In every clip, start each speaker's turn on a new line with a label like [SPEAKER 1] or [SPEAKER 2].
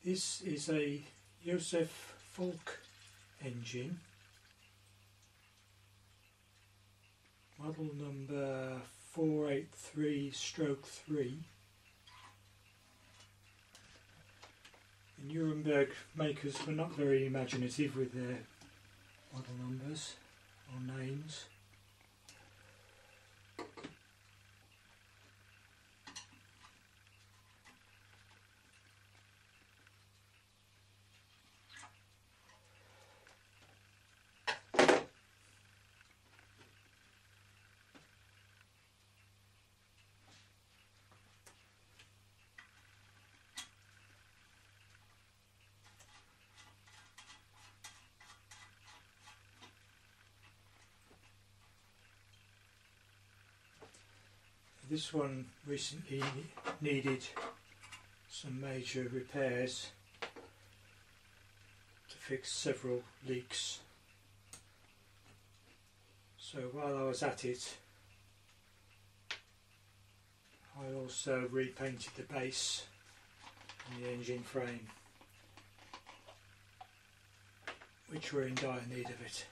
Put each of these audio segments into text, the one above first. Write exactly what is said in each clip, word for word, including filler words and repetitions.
[SPEAKER 1] This is a Josef Falk engine, model number four eight three stroke three. The Nuremberg makers were not very imaginative with their model numbers or names. This one recently needed some major repairs to fix several leaks. So while I was at it, I also repainted the base and the engine frame, which were in dire need of it.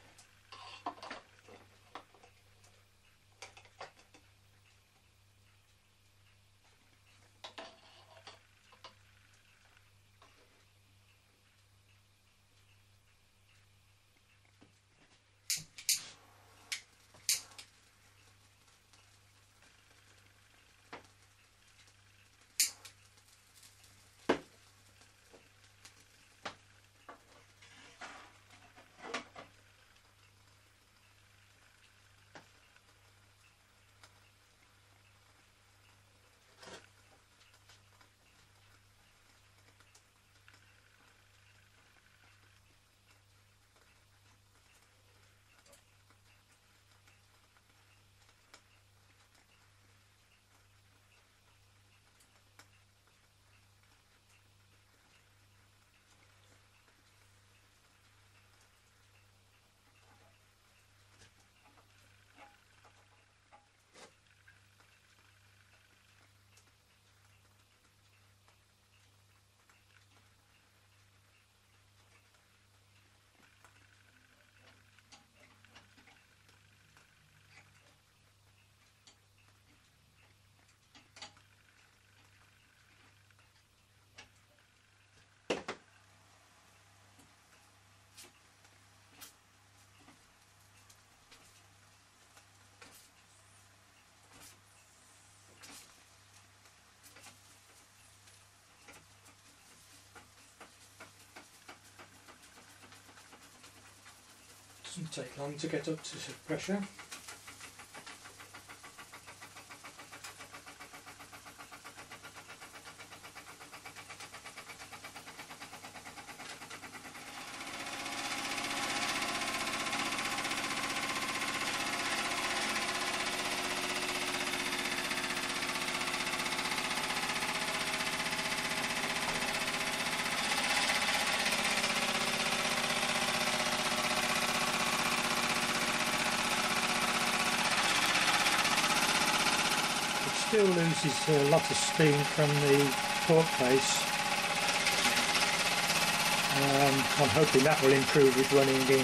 [SPEAKER 1] Doesn't take long to get up to pressure. Still loses a lot of steam from the torque base. Um, I'm hoping that will improve with running in,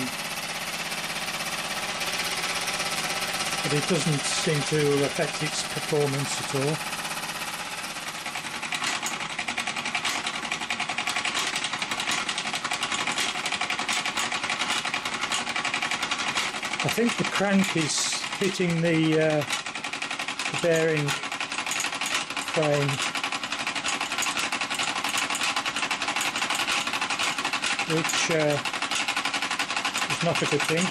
[SPEAKER 1] but it doesn't seem to affect its performance at all. I think the crank is hitting the, uh, the bearing frame, which uh, is not a good thing.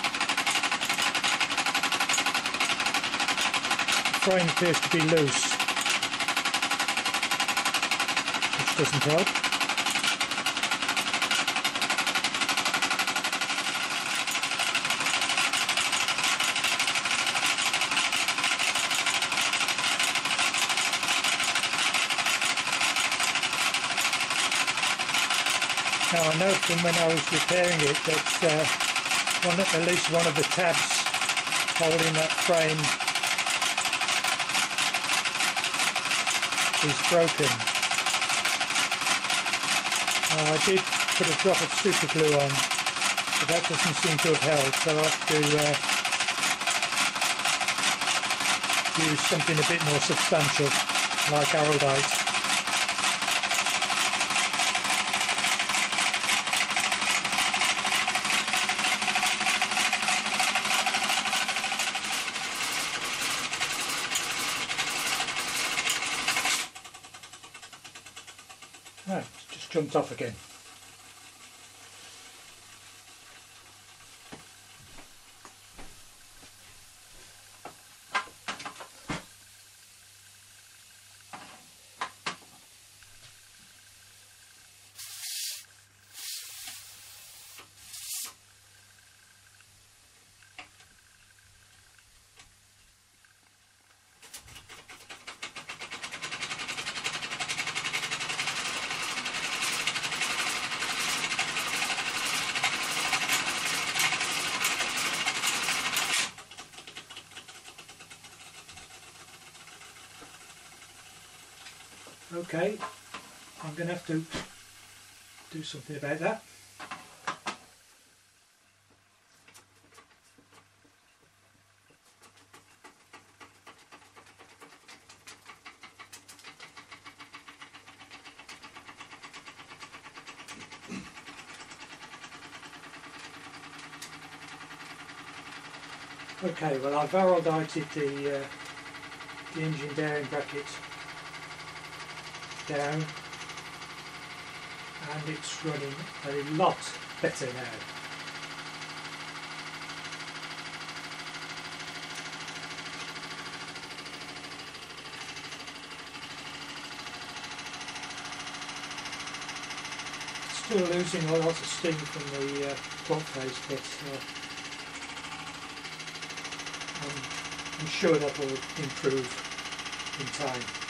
[SPEAKER 1] The frame appears to be loose, which doesn't help. Now I know from when I was repairing it that uh, one, at least one of the tabs holding that frame is broken. Uh, I did put a drop of Superglue on, but that doesn't seem to have held, so I have to uh, use something a bit more substantial, like araldite. Ah, it's just jumped off again. Okay, I'm going to have to do something about that. Okay, well I've araldited the, uh, the engine bearing bracket down, and it's running a lot better now. Still losing a lot of steam from the uh, clock face, but uh, I'm, I'm sure that will improve in time.